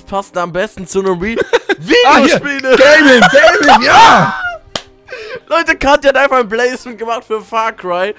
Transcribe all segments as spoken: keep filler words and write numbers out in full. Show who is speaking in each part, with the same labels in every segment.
Speaker 1: passt da am besten zu einem Re Videospiele?
Speaker 2: Ah, Gaming, Gaming, ja!
Speaker 1: Leute, Katja hat einfach ein Placement gemacht für Far Cry.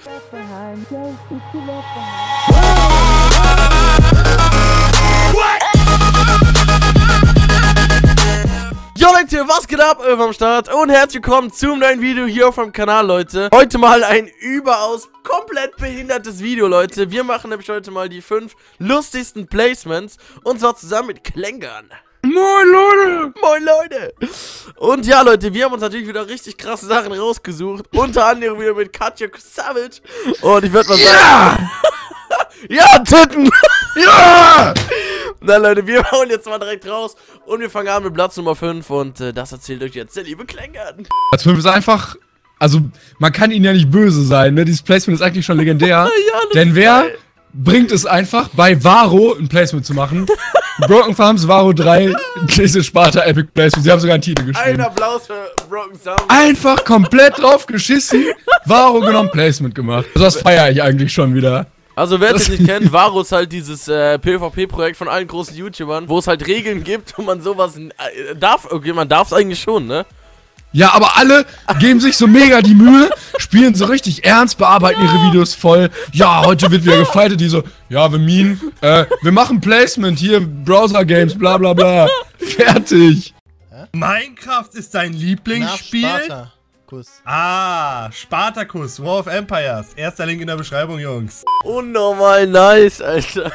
Speaker 1: Jo Leute, was geht ab? Irv am Start und herzlich willkommen zum neuen Video hier auf dem Kanal, Leute. Heute mal ein überaus komplett behindertes Video, Leute. Wir machen nämlich heute mal die fünf lustigsten Placements und zwar zusammen mit Klängern.
Speaker 2: Moin Leute!
Speaker 1: Moin Leute! Und ja Leute, wir haben uns natürlich wieder richtig krasse Sachen rausgesucht. Unter anderem wieder mit Katja Savage. Und ich würde mal sagen... Ja! Ja, Titten!
Speaker 2: Ja!
Speaker 1: Na Leute, wir hauen jetzt mal direkt raus. Und wir fangen an mit Platz Nummer fünf. Und äh, das erzählt euch jetzt der liebe Klängern.
Speaker 2: Platz fünf ist einfach... Also, man kann ihnen ja nicht böse sein, ne? Dieses Placement ist eigentlich schon legendär.
Speaker 1: Ja,
Speaker 2: denn wer
Speaker 1: geil.
Speaker 2: bringt es einfach, bei Varo ein Placement zu machen? Broken Farms, Varo drei, diese Sparta Epic Placement. Sie haben sogar einen Titel geschrieben.
Speaker 1: Ein Applaus für Broken Farms.
Speaker 2: Einfach komplett drauf geschissen, Varo genommen, Placement gemacht. Also das feiere ich eigentlich schon wieder.
Speaker 1: Also wer es nicht kennt, Varo ist halt dieses äh, PvP-Projekt von allen großen YouTubern, wo es halt Regeln gibt und man sowas äh, darf. Okay, man darf es eigentlich schon, ne?
Speaker 2: Ja, aber alle geben sich so mega die Mühe, spielen so richtig ernst, bearbeiten ja. ihre Videos voll. Ja, heute wird wieder gefightet, die so, ja, wir mean, äh, wir machen Placement hier, Browser-Games, bla bla bla. Fertig.
Speaker 3: Hä? Minecraft ist dein Lieblingsspiel?
Speaker 4: Nach Spartacus.
Speaker 3: Ah, Spartacus, War of Empires. Erster Link in der Beschreibung, Jungs.
Speaker 1: Unnormal nice, Alter.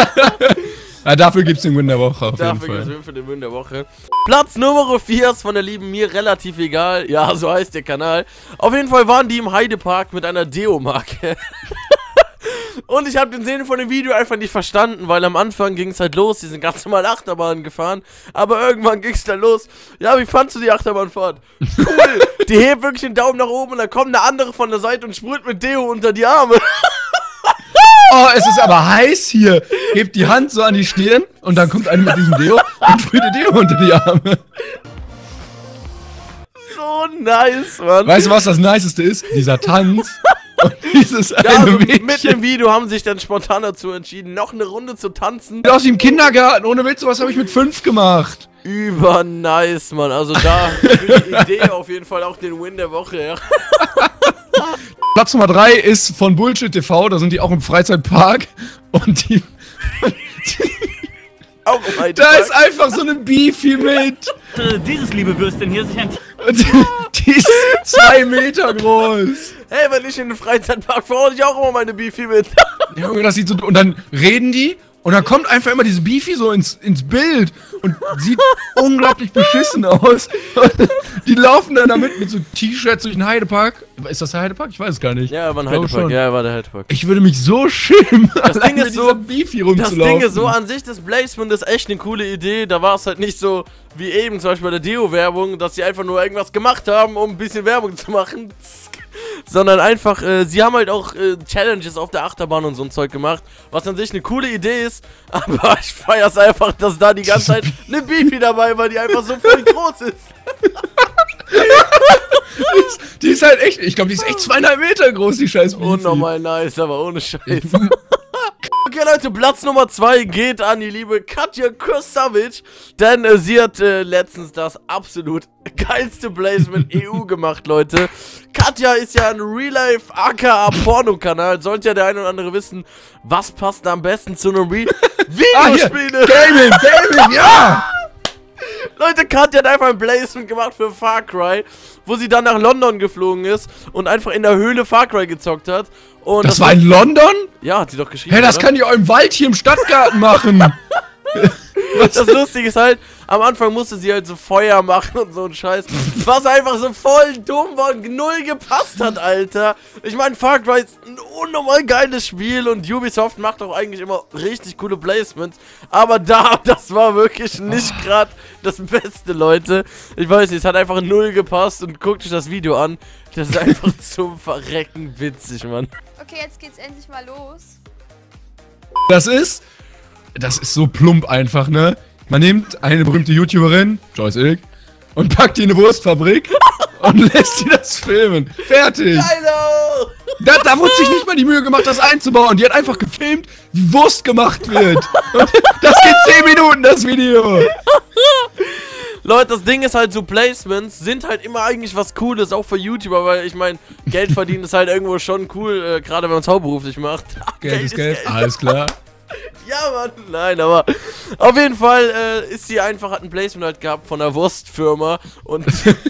Speaker 2: Ja, dafür gibt's den Win der Woche auf jeden
Speaker 1: Dafür
Speaker 2: Fall.
Speaker 1: gibt's für den Win der Woche. Platz Nummer vier ist von der lieben mir relativ egal. Ja, so heißt der Kanal. Auf jeden Fall waren die im Heidepark mit einer Deo-Marke. Und ich habe den Sinn von dem Video einfach nicht verstanden, weil am Anfang ging es halt los, die sind ganz normal Achterbahn gefahren, aber irgendwann ging es dann los. Ja, wie fandst du die Achterbahnfahrt? Cool, die hebt wirklich den Daumen nach oben und dann kommt eine andere von der Seite und sprüht mit Deo unter die Arme.
Speaker 2: Oh, es ist aber heiß hier. Hebt die Hand so an die Stirn und dann kommt einer mit diesem Deo und sprüht die Deo unter die Arme.
Speaker 1: So nice, Mann.
Speaker 2: Weißt du, was das Niceste ist? Dieser Tanz. Und dieses
Speaker 1: ja,
Speaker 2: eine
Speaker 1: also
Speaker 2: Mädchen.
Speaker 1: mit dem Video haben sich dann spontan dazu entschieden, noch eine Runde zu tanzen.
Speaker 2: Aus dem Kindergarten, ohne Witz, was habe ich mit fünf gemacht?
Speaker 1: Über nice, Mann. Also da für die Idee auf jeden Fall auch den Win der Woche, ja.
Speaker 2: Platz Nummer drei ist von Bullshit T V, da sind die auch im Freizeitpark. Und die...
Speaker 1: Auch im
Speaker 2: da ist einfach so eine Beefy mit.
Speaker 5: Dieses liebe Würstchen hier sich ein...
Speaker 2: Und die, die ist zwei Meter groß.
Speaker 1: Hey, wenn ich in den Freizeitpark fahre, ich auch immer meine Beefy mit.
Speaker 2: Junge, das sieht so... Und dann reden die und dann kommt einfach immer diese Beefy so ins, ins Bild und sieht unglaublich beschissen aus. Und die laufen dann damit mit so T-Shirts durch den Heidepark. Ist das der Heidepark? Ich weiß es gar nicht.
Speaker 1: Ja, war ein
Speaker 2: Ich glaube
Speaker 1: Heidepark.
Speaker 2: schon.
Speaker 1: Ja, war der Heidepark.
Speaker 2: Ich würde mich so schämen,
Speaker 1: Das
Speaker 2: allein
Speaker 1: Ding ist
Speaker 2: mit
Speaker 1: so-
Speaker 2: dieser Beefy
Speaker 1: Das
Speaker 2: rumzulaufen.
Speaker 1: Ding ist so an sich, das Placement ist echt eine coole Idee. Da war es halt nicht so wie eben zum Beispiel bei der Deo-Werbung, dass sie einfach nur irgendwas gemacht haben, um ein bisschen Werbung zu machen. Sondern einfach, äh, sie haben halt auch äh, Challenges auf der Achterbahn und so ein Zeug gemacht, was an sich eine coole Idee ist, aber ich feier's einfach, dass da die ganze Zeit eine Beefy dabei war, die einfach so voll groß ist.
Speaker 2: die, ist die ist halt echt, ich glaube, die ist echt zweieinhalb Meter groß, die scheiß Beefy.
Speaker 1: Unnormal nice, aber ohne Scheiß. Okay Leute, Platz Nummer zwei geht an die liebe Katja Savage, denn äh, sie hat äh, letztens das absolut geilste Placement E U gemacht, Leute. Katja ist ja ein Real-Life aka Porno-Kanal, sollte ja der eine oder andere wissen, was passt da am besten zu einem Re Videospiele.
Speaker 2: Ah, Gaming, Gaming, ja!
Speaker 1: Leute, Katja hat einfach ein Placement gemacht für Far Cry, wo sie dann nach London geflogen ist und einfach in der Höhle Far Cry gezockt hat. Und
Speaker 2: Das, das war in London?
Speaker 1: Ja, hat sie doch geschrieben.
Speaker 2: Hä, hey, das
Speaker 1: oder?
Speaker 2: kann die auch im Wald hier im Stadtgarten machen.
Speaker 1: Das Lustige ist halt, am Anfang musste sie halt so Feuer machen und so ein Scheiß, was einfach so voll dumm war und null gepasst hat, Alter. Ich meine, Far Cry ist ein unnormal geiles Spiel und Ubisoft macht auch eigentlich immer richtig coole Placements, aber da, das war wirklich nicht gerade das Beste, Leute. Ich weiß nicht, es hat einfach null gepasst und guckt euch das Video an. Das ist einfach zum Verrecken witzig, Mann.
Speaker 6: Okay, jetzt geht's endlich mal los.
Speaker 2: Das ist, das ist so plump einfach, ne? Man nimmt eine berühmte YouTuberin, Joyce Ilk, und packt die in eine Wurstfabrik und lässt sie das filmen. Fertig.
Speaker 1: Geilo!
Speaker 2: Da, da wurde sich nicht mal die Mühe gemacht, das einzubauen. Die hat einfach gefilmt, wie Wurst gemacht wird. Und das geht zehn Minuten, das Video.
Speaker 1: Leute, das Ding ist halt, so Placements sind halt immer eigentlich was Cooles, auch für YouTuber, weil ich meine, Geld verdienen ist halt irgendwo schon cool, äh, gerade wenn man es hauptberuflich macht. Ach,
Speaker 2: Geld, Geld ist Geld. Geld, alles klar.
Speaker 1: Ja, Mann, nein, aber auf jeden Fall äh, ist sie einfach, hat ein Placement halt gehabt von einer Wurstfirma und,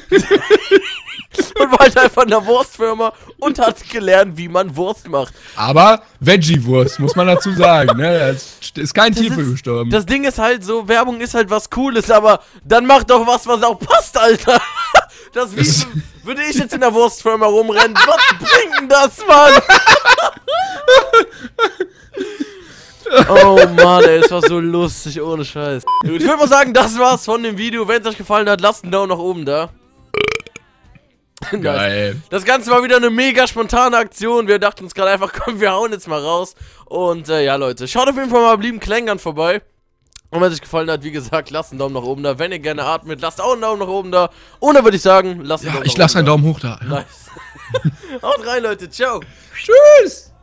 Speaker 1: und war halt einfach in der Wurstfirma und hat gelernt, wie man Wurst macht.
Speaker 2: Aber Veggie-Wurst, muss man dazu sagen, ne? Das ist kein Tier für gestorben.
Speaker 1: Das Ding ist halt so, Werbung ist halt was Cooles, aber dann mach doch was, was auch passt, Alter. Das wie das würde ich jetzt in der Wurstfirma rumrennen. Was bringt denn das, Mann? Oh Mann, ey, das war so lustig, ohne Scheiß. Gut, ich würde mal sagen, das war's von dem Video. Wenn es euch gefallen hat, lasst einen Daumen nach oben da.
Speaker 2: Geil.
Speaker 1: Das Ganze war wieder eine mega spontane Aktion. Wir dachten uns gerade einfach, komm, wir hauen jetzt mal raus. Und äh, ja, Leute, schaut auf jeden Fall mal bei lieben Klängern vorbei. Und wenn es euch gefallen hat, wie gesagt, lasst einen Daumen nach oben da. Wenn ihr gerne atmet, lasst auch einen Daumen nach oben da. Und dann würde ich sagen, lasst einen
Speaker 2: Ja,
Speaker 1: Daumen
Speaker 2: ich
Speaker 1: nach
Speaker 2: lasse
Speaker 1: oben
Speaker 2: einen Daumen hoch da. Ja.
Speaker 1: Nice. Haut rein, Leute. Ciao.
Speaker 2: Tschüss.